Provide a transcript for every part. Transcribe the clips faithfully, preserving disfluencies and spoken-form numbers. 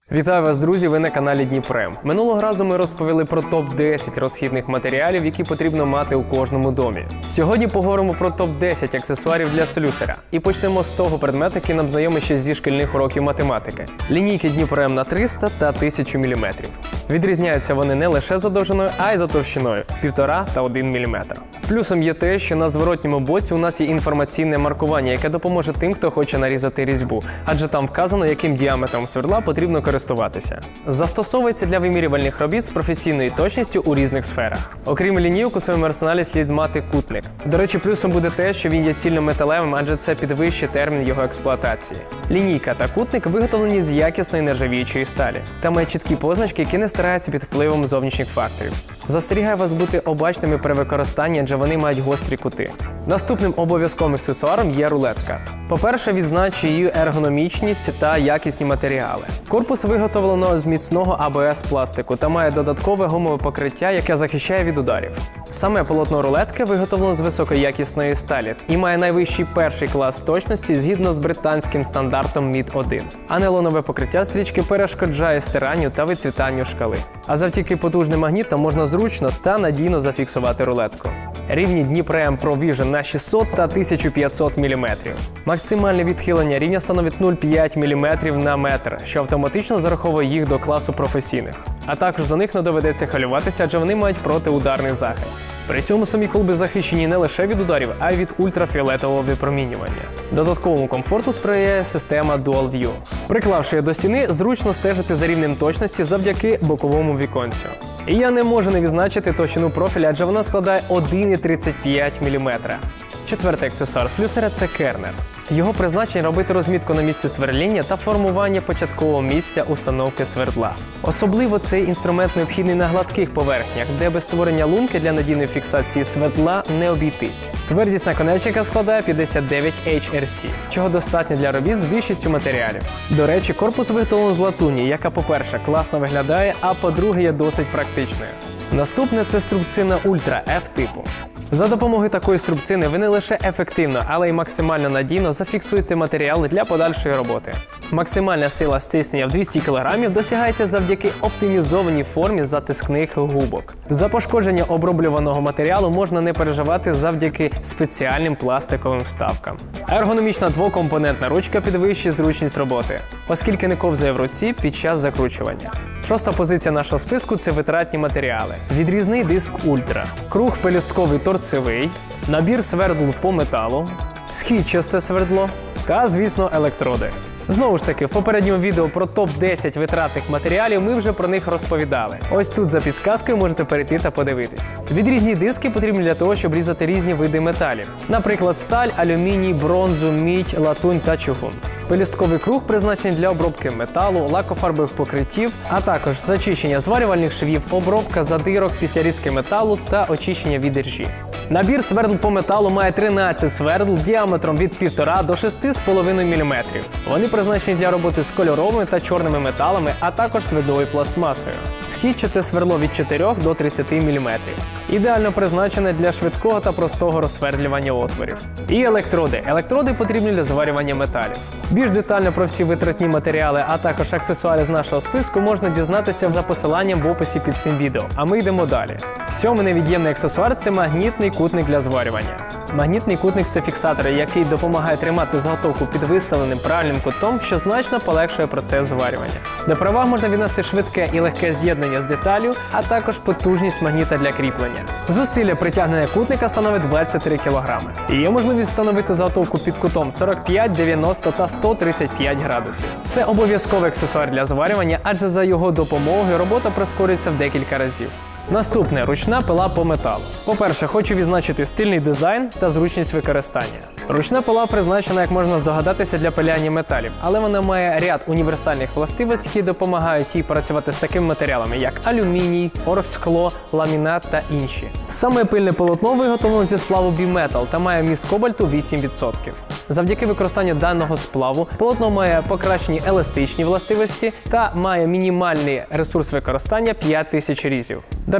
Вітаю вас, друзі! Ви на каналі Дніпрем. Минулого разу ми розповіли про топ десять розхідних матеріалів, які потрібно мати у кожному домі. Сьогодні поговоримо про топ десять аксесуарів для слюсаря. І почнемо з того предмету, який нам знайомий ще зі шкільних уроків математики. Лінійки Дніпрем на триста та тисячу міліметрів. Відрізняються вони не лише за довжиною, а й за товщиною – півтора та один міліметр. Плюсом є те, що на зворотньому боці у нас є інформаційне маркування, яке допоможе тим, хто хоче нарізати різьбу, адже там вказано, яким діаметром свердла потрібно користуватися. Застосовується для вимірювальних робіт з професійною точністю у різних сферах. Окрім лінійок, у своєму арсеналі слід мати кутник. До речі, плюсом буде те, що він є цільнометалевим, адже це підвищить термін його експлуатації. Лінійка та кутник виготовлені з якісної нержавіючої сталі та має чіткі позначки, які не стираються під впливом зовнішніх факторів. Застерігаю вас бути обачними при використанні, адже вони мають гострі кути. Наступним обов'язковим аксесуаром є рулетка. По-перше, відзначу її ергономічність та якісні матеріали. Корпус виготовлено з міцного А Б С пластику та має додаткове гумове покриття, яке захищає від ударів. Саме полотно рулетки виготовлено з високоякісної сталі і має найвищий перший клас точності згідно з британським стандартом мід один. А нейлонове покриття стрічки перешкоджає стиранню та вицвітанню шкали. А завдяки потужним магнітам можна зручно та надійно зафіксувати рулетку. Рівні Дніпрем Pro Vision на шістсот та тисячу п'ятсот міліметрів. Максимальне відхилення рівня становить нуль цілих п'ять міліметрів на метр, що автоматично зараховує їх до класу професійних. А також за них не доведеться хвилюватися, адже вони мають протиударний захист. При цьому самі колби захищені не лише від ударів, а й від ультрафіолетового випромінювання. Додатковому комфорту сприяє система Dual View. Приклавши її до стіни, зручно стежити за рівнем точності завдяки боковому віконцю. І я не можу не відзначити товщину профіля, адже вона складає один цілих тридцять п'ять міліметра. Четвертий аксесуар слюсаря – це кернер. Його призначення – робити розмітку на місці сверління та формування початкового місця установки свердла. Особливо цей інструмент необхідний на гладких поверхнях, де без створення лунки для надійної фіксації свердла не обійтись. Твердість наконечника складає п'ятдесят дев'ять ейч ар сі, чого достатньо для робіт з більшістю матеріалів. До речі, корпус виготовлений з латуні, яка, по-перше, класно виглядає, а по-друге, є досить практичною. Наступне – це струбцина Ультра F типу. За допомогою такої струбцини ви не лише ефективно, але й максимально надійно зафіксуєте матеріали для подальшої роботи. Максимальна сила стиснення в двісті кілограмів досягається завдяки оптимізованій формі затискних губок. За пошкодження оброблюваного матеріалу можна не переживати завдяки спеціальним пластиковим вставкам. Ергономічна двокомпонентна ручка підвищує зручність роботи, оскільки не ковзає в руці під час закручування. Шоста позиція нашого списку – це витратні матеріали. Відрізний диск Ультра, круг пелюстковий торцевий, набір свердл по металу, східчасте свердло та, звісно, електроди. Знову ж таки, в попередньому відео про топ десять витратних матеріалів ми вже про них розповідали. Ось тут за підсказкою можете перейти та подивитись. Відрізні диски потрібні для того, щоб різати різні види металів. Наприклад, сталь, алюміній, бронзу, мідь, латунь та чугун. Пелюстковий круг призначений для обробки металу, лакофарбових покриттів, а також зачищення зварювальних швів, обробка задирок після різки металу та очищення від іржі. Набір свердл по металу має тринадцять свердл діаметром від півтора до шести з половиною міліметрів. Вони призначені для роботи з кольоровими та чорними металами, а також твердою пластмасою. Східчате свердло від чотирьох до тридцяти міліметрів. Ідеально призначене для швидкого та простого розсвердлювання отворів. І електроди. Електроди потрібні для зварювання металів. Більш детально про всі витратні матеріали, а також аксесуари з нашого списку можна дізнатися за посиланням в описі під цим відео. А ми йдемо далі. Сьомий невід'ємний аксесуар – це магнітний кутник для зварювання. Магнітний кутник – це фіксатор, який допомагає тримати заготовку під виставленим правильним кутом, що значно полегшує процес зварювання. До переваг можна віднести швидке і легке з'єднання з деталлю, а також потужність магніта для кріплення. Зусилля притягнення кутника становить двадцять три кілограми. І є можливість встановити заготовку під кутом сорок п'ять, дев'яносто та сто тридцять п'ять градусів. Це обов'язковий аксесуар для зварювання, адже за його допомогою робота прискорюється в декілька разів. Наступне – ручна пила по металу. По-перше, хочу відзначити стильний дизайн та зручність використання. Ручна пила призначена, як можна здогадатися, для пиляння металів, але вона має ряд універсальних властивостей, які допомагають їй працювати з такими матеріалами, як алюміній, оргскло, ламінат та інші. Саме пильне полотно виготовлено зі сплаву біметал та має вміст кобальту вісім відсотків. Завдяки використанню даного сплаву полотно має покращені еластичні властивості та має мінімальний ресурс використання п'ять тисяч різів. До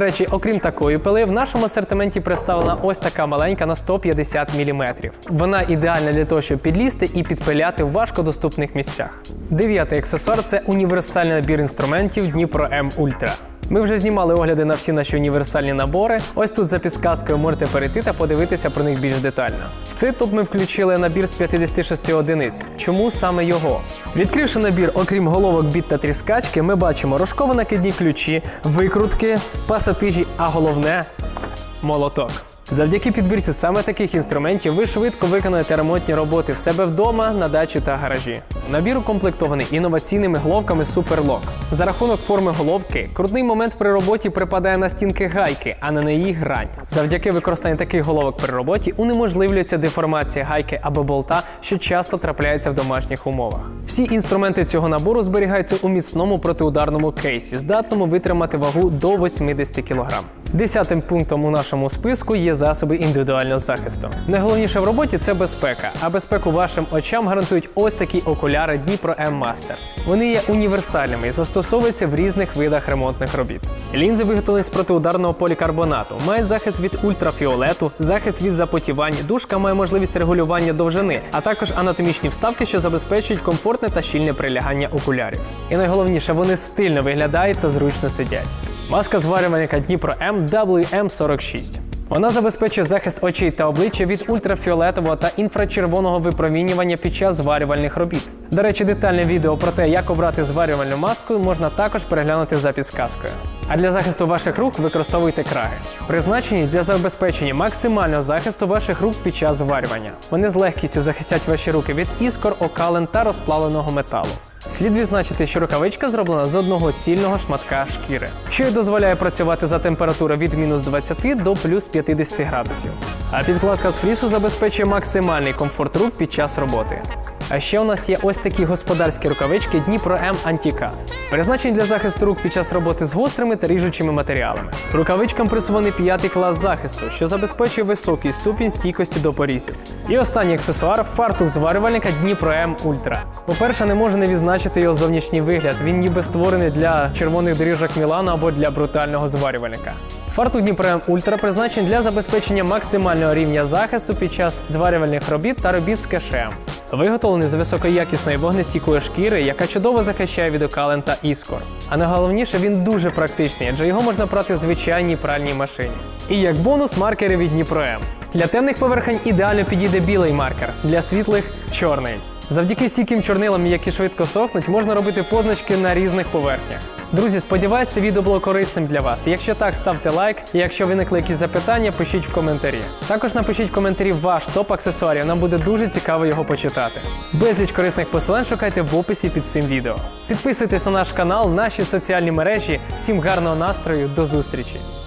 До речі, окрім такої пили, в нашому асортименті представлена ось така маленька на сто п'ятдесят міліметрів. Вона ідеальна для того, щоб підлізти і підпиляти в важкодоступних місцях. Дев'ятий аксесуар – це універсальний набір інструментів Dnipro M Ultra. Ми вже знімали огляди на всі наші універсальні набори. Ось тут за підсказкою можете перейти та подивитися про них більш детально. В цей топ ми включили набір з п'ятдесят шість одиниць. Чому саме його? Відкривши набір, окрім головок, біт та тріскачки, ми бачимо рожково-накидні ключі, викрутки, пасатижі, а головне – молоток. Завдяки підбірці саме таких інструментів ви швидко виконаєте ремонтні роботи в себе вдома, на дачі та гаражі. Набір укомплектований інноваційними головками Super Lock. За рахунок форми головки, крутний момент при роботі припадає на стінки гайки, а не на її грань. Завдяки використанню таких головок при роботі унеможливлюється деформація гайки або болта, що часто трапляється в домашніх умовах. Всі інструменти цього набору зберігаються у міцному протиударному кейсі, здатному витримати вагу до вісімдесят кілограм. Десятим пунктом у нашому списку є засоби індивідуального захисту. Найголовніше в роботі – це безпека, а безпеку вашим очам гарантують ось такі окуляри Dnipro M Master. Вони є універсальними і застосовуються в різних видах ремонтних робіт. Лінзи виготовлені з протиударного полікарбонату, мають захист від ультрафіолету, захист від запотівань, дужка має можливість регулювання довжини, а також анатомічні вставки, що забезпечують комфортне та щільне прилягання окулярів. І найголовніше, вони стильно виглядають та зручно сидять. Маска зварювальника Dnipro M дабл ю ем сорок шість. Вона забезпечує захист очей та обличчя від ультрафіолетового та інфрачервоного випромінювання під час зварювальних робіт. До речі, детальне відео про те, як обрати зварювальну маску, можна також переглянути за підсказкою. А для захисту ваших рук використовуйте краги. Призначені для забезпечення максимального захисту ваших рук під час зварювання. Вони з легкістю захистять ваші руки від іскор, окалин та розплавленого металу. Слід відзначити, що рукавичка зроблена з одного цільного шматка шкіри, що й дозволяє працювати за температури від мінус двадцяти до плюс п'ятдесят градусів. А підкладка з флісу забезпечує максимальний комфорт рук під час роботи. А ще у нас є ось такі господарські рукавички Dnipro M Anti-Cut, призначені для захисту рук під час роботи з гострими та ріжучими матеріалами. Рукавичкам присвоєний п'ятий клас захисту, що забезпечує високий ступінь стійкості до порізів. І останній аксесуар – фартух зварювальника Dnipro M Ultra. По-перше, не можу не відзначити його зовнішній вигляд, він ніби створений для червоних доріжок Мілану або для брутального зварювальника. Фартух Dnipro M Ultra призначений для забезпечення максимального рівня захисту під час зварювальних робіт та робіт з кешем. Виготовлений з високоякісної вогнестійкої шкіри, яка чудово захищає від окалин та іскор. А найголовніше, він дуже практичний, адже його можна прати в звичайній пральній машині. І як бонус, маркери від Dnipro M. Для темних поверхень ідеально підійде білий маркер, для світлих – чорний. Завдяки стійким чорнилам, які швидко сохнуть, можна робити позначки на різних поверхнях. Друзі, сподіваюся, це відео було корисним для вас. Якщо так, ставте лайк. І якщо виникли якісь запитання, пишіть в коментарі. Також напишіть в коментарі ваш топ аксесуарів, нам буде дуже цікаво його почитати. Безліч корисних посилань шукайте в описі під цим відео. Підписуйтесь на наш канал, наші соціальні мережі. Всім гарного настрою, до зустрічі!